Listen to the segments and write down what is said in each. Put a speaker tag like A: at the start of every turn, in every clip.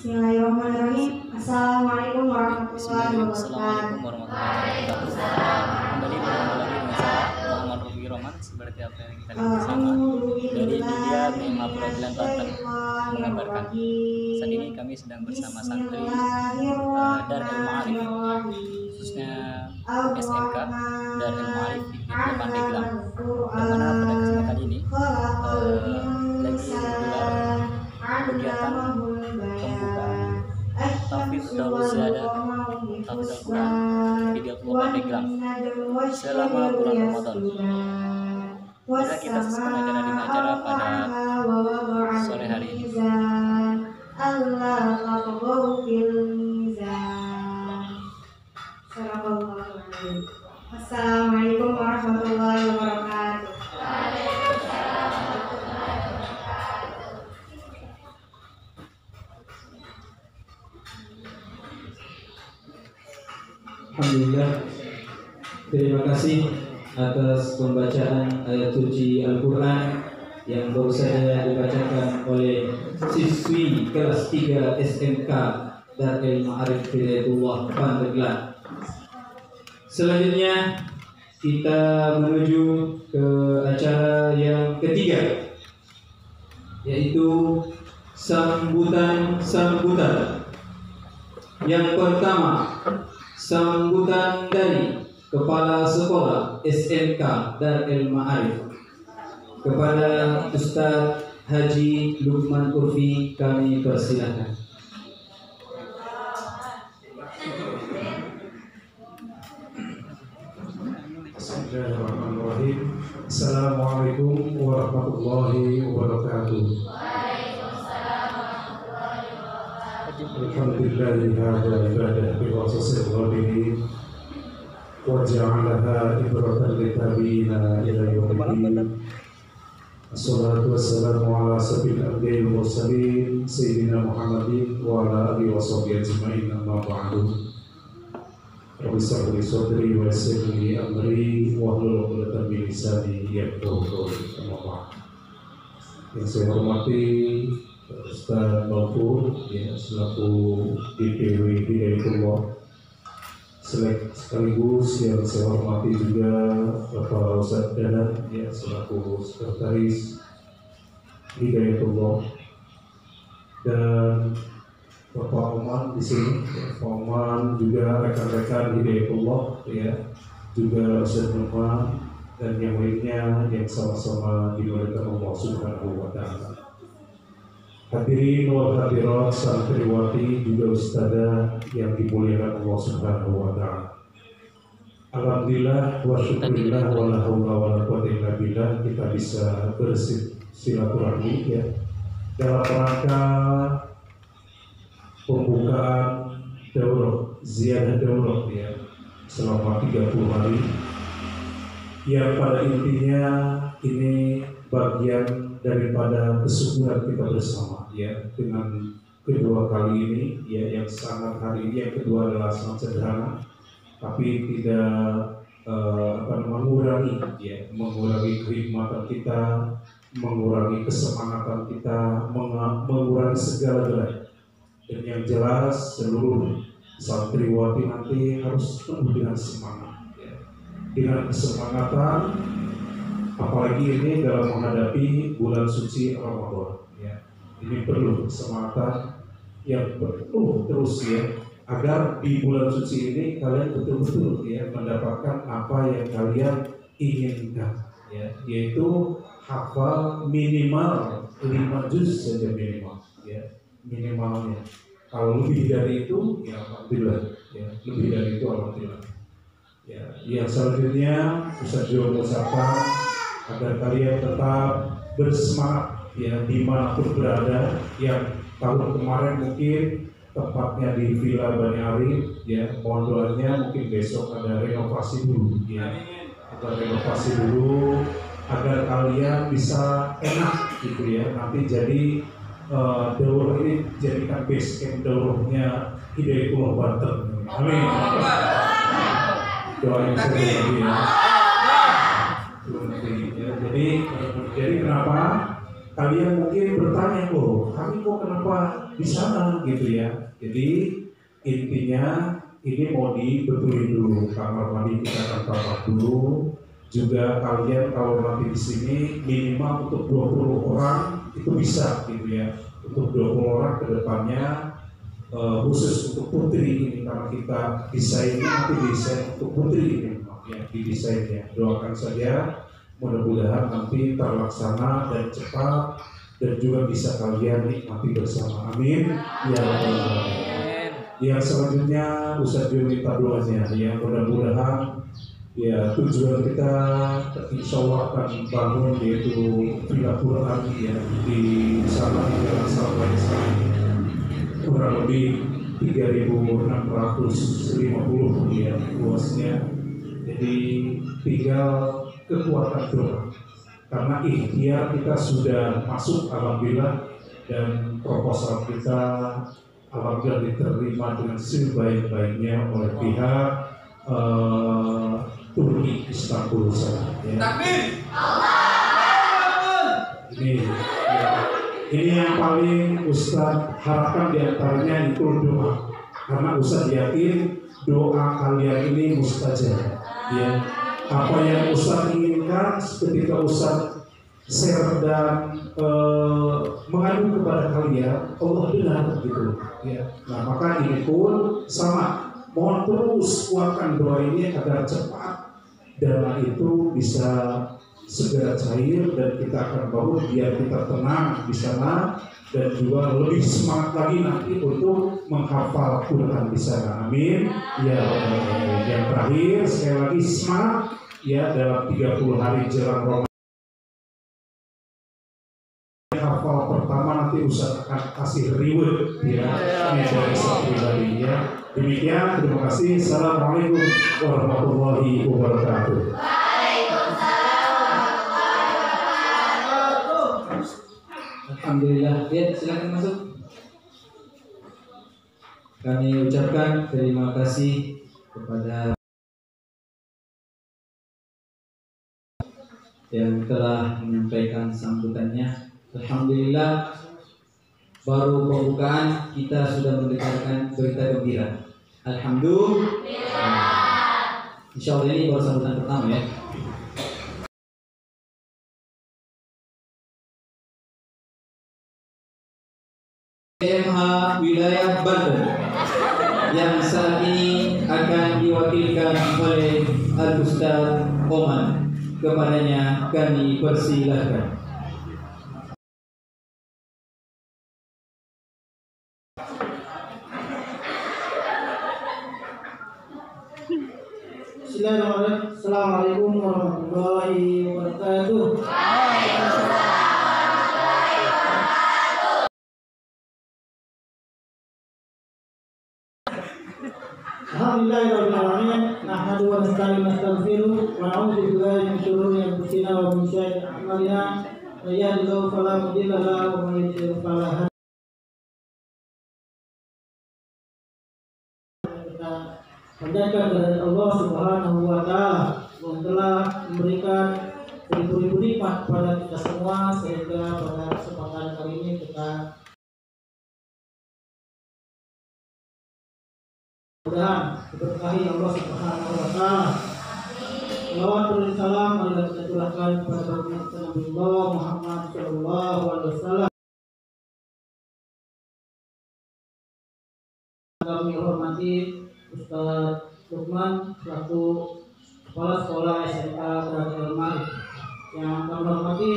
A: Bismillahirrahmanirrahim. Assalamualaikum warahmatullahi
B: Assalamualaikum
A: wabarakatuh.
B: warahmatullahi wabarakatuh. Kembali berjumpa lagi dengan saya Muhammad Rufi Roman, seperti apa yang kita lihat bersama dari media BMA Peradilan Banten mengabarkan saat ini kami sedang bersama santri Darul Ma'arif, khususnya SMK Darul Ma'arif di Pandeglang, yang mana pada kesempatan kali ini lagi digelar kegiatan pembukaan Tahfidz Darul Ziyadah Tahfidz Al-Quran di Pandeglang selama bulan Ramadan. Maka kita saksikan acara demi acara pada sore hari ini.
A: Assalamualaikum warahmatullahi wabarakatuh.
C: Alhamdulillah, terima kasih atas pembacaan ayat suci Al-Quran yang baru saja dibacakan oleh siswi kelas 3 SMK Darul Ma'arif Hidayatullah Pandeglang. Selanjutnya kita menuju ke acara yang ketiga, yaitu sambutan. Yang pertama, sambutan dari Kepala Sekolah SMK Darul Ma'arif kepada Ustaz Haji Lukman Urfi, kami persilakan.
D: Bismillahirrahmanirrahim. Assalamualaikum warahmatullahi wabarakatuh. Alhamdulillahi hadza ibadah bi wasasil ghadin wa ja'alaha ibratan litabina ila yaumiddin. Assalatu wassalamu ala sayyidil anbiya'i wal mursalin sayyidina Muhammadin wa ala alihi washabbihi ajma'in, amma ba'du. Rabbi shrah li sadri wa yassir li amri wahlul 'uqdatam min lisani yafqahu qawli. Amma ba'du. Yang saya hormati Ustaz Baufur, ya, selaku DPW Hidayatullah, sekaligus yang saya hormati juga Bapak Ustaz Dadan, ya, selaku sekretaris Hidayatullah, dan Bapak Oman di sini, ya, Pak Oman juga rekan-rekan Hidayatullah, ya, juga Ustaz Numan dan yang lainnya yang sama-sama dimuliakan Allah Subhanahu wa Ta'ala. Hadirin wal hadirat, santriwati juga ustadzah yang dimuliakan Allah Subhanahu wa Ta'ala. Alhamdulillah wa syukurillah wa la haula wa la quwwata illa billah, kita bisa bersilaturahmi, ya, dalam rangka pembukaan daurah ziyadah daurah, ya, selama 30 hari, yang pada intinya ini bagian daripada kesyukuran kita bersama, ya, dengan kedua kali ini, ya, yang sangat hari ini yang kedua adalah sangat sederhana, tapi tidak mengurangi, ya, mengurangi kekhidmatan kita, mengurangi kesemangatan kita, mengurangi segala-galanya. Dan yang jelas seluruh santriwati nanti harus penuh dengan semangat, ya, dengan kesemangatan. Apalagi ini dalam menghadapi bulan suci Ramadan, ya, ini perlu kesemangat yang penuh terus, ya, agar di bulan suci ini kalian betul-betul, ya, mendapatkan apa yang kalian inginkan, ya, yaitu hafal minimal 5 juz saja minimal, ya, minimalnya. Kalau lebih dari itu, ya alhamdulillah, ya, lebih dari itu alhamdulillah. Ya, yang selanjutnya Ustaz juga mengucapkan agar kalian tetap bersemangat, ya, dimanapun berada. Yang tahun kemarin mungkin tempatnya di Villa Bani Arif, ya, mohon doanya mungkin besok ada renovasi dulu, ya, ada renovasi dulu agar kalian bisa enak, gitu, ya, nanti jadi daurah ini jadikan base camp daurahnya Hidayatullah Banten. Amin. Doain saya lagi, ya. Jadi kenapa kalian mungkin bertanya, loh kami kok kenapa di sana gitu ya. Jadi intinya ini mau dibetulin dulu, kamar mandi kita akan tambah dulu. Juga kalian kalau nanti di sini minimal untuk 20 orang itu bisa gitu ya. Untuk 20 orang ke depannya khusus untuk putri ini, karena kita desainnya nanti desain untuk putri ini ya, di desainnya. Doakan saja mudah-mudahan nanti terlaksana dan cepat dan juga bisa kalian nikmati bersama. Amin ya Rabbal Alamin. Yang selanjutnya Ustaz minta doanya ya, mudah-mudahan ya tujuan kita insya Allah akan bangun yaitu Villa Quran ya di sana di Jalan Salman kurang lebih 3.650 ya luasnya. Jadi tinggal kekuatan doa, karena ikhtiar kita sudah masuk alhamdulillah, dan proposal kita alhamdulillah diterima dengan sebaik-baiknya oleh pihak Turki Istanbul sana. Ya. Ini yang paling Ustadz harapkan diantaranya itu doa, karena Ustadz yakin doa kalian ini mustajab. Ya, apa yang Ustadz inginkan ketika Ustadz share dan mengadu kepada kalian, Allah dengar gitu. Ya, nah maka ini pun sama. Mohon terus kuatkan doa ini agar cepat dana itu bisa segera cair dan kita akan bangun biar kita tenang di sana dan juga lebih semangat lagi nanti untuk menghafal Quran di sana. Amin. Ya, yang terakhir sekali lagi semangat ya, dalam 30 hari jelang Ramadan. Hafal pertama nanti Ustaz akan kasih reward ya, ini dari saya pribadi ya. Demikian, terima kasih. Assalamualaikum warahmatullahi wabarakatuh.
C: Alhamdulillah, ya silakan masuk. Kami ucapkan terima kasih kepada yang telah menyampaikan sambutannya. Alhamdulillah, baru pembukaan kita sudah mendengarkan berita gembira. Alhamdulillah. Insya Allah ini baru sambutan pertama ya. PMH Wilayah Banten yang saat ini akan diwakilkan oleh Al-Ustaz Oman. Kepadanya kami persilahkan.
E: Bismillahirrahmanirrahim. Assalamualaikum warahmatullahi wabarakatuh. Alhamdulillahirrahmanirrahim. Nahmadu wa nasta'inu wa nastaghfiruh wa na'udzu billahi min shururi anfusina wa min sayyiati a'malina. May yahdihillahu fala mudilla lahu wa may yudlil fala hadiya lahu. Panjatkan kepada Allah Subhanahu wa Ta'ala yang telah memberikan ribu-ribu nikmat kepada kita semua, sehingga pada kesempatan kali ini kita mudah-mudahan diberkahi Allah Subhanahu wa Ta'ala. Salawat dan salam marilah kita curahkan kepada Nabi Muhammad sallallahu alaihi wasallam. Kami hormati Ustaz Lukman selaku Kepala Sekolah SMK Darul Ma'arif, yang kami hormati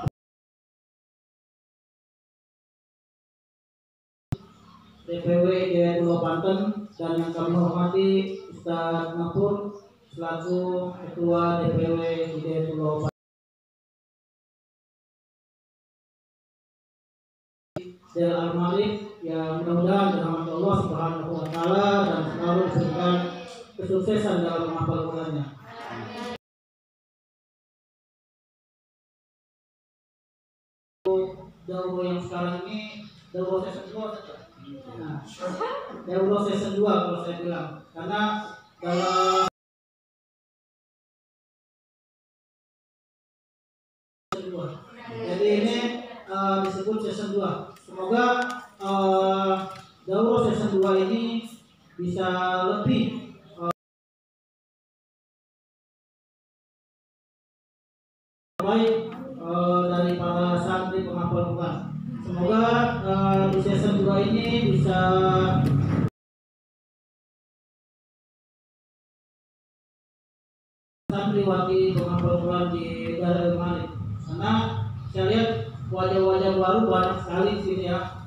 E: DPW Jayatullah Banten, dan yang kami hormati Ustaz Mahfud selaku Ketua DPW Jayatullah Banten. Dari Al-Ma'arif yang mudah-mudahan dirahmati Allah Subhanahu wa Ta'ala dan selalu diberikan kesuksesan dalam menghafal Qurannya. Daurah yang sekarang ini daurah season 2 saja. Nah, daurah season 2 kalau saya bilang, karena dalam season 2. Jadi ini dua ini bisa lebih baik dari para santri penghafal Quran. Semoga di season 2 ini bisa santriwati penghafal Quran di Darul Malik. Karena saya lihat wajah-wajah baru banyak sekali di sini ya.